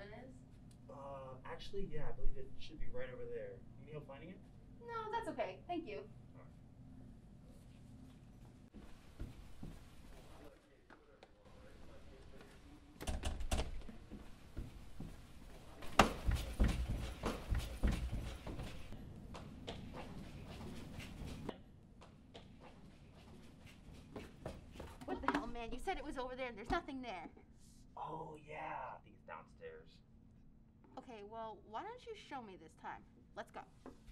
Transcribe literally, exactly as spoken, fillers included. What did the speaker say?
seven is? Uh, actually, yeah, I believe it should be right over there. You need help finding it? No, that's okay. Thank you. What the hell, man? You said it was over there and there's nothing there. Oh, yeah. I think it's downstairs. Okay, well, why don't you show me this time? Let's go.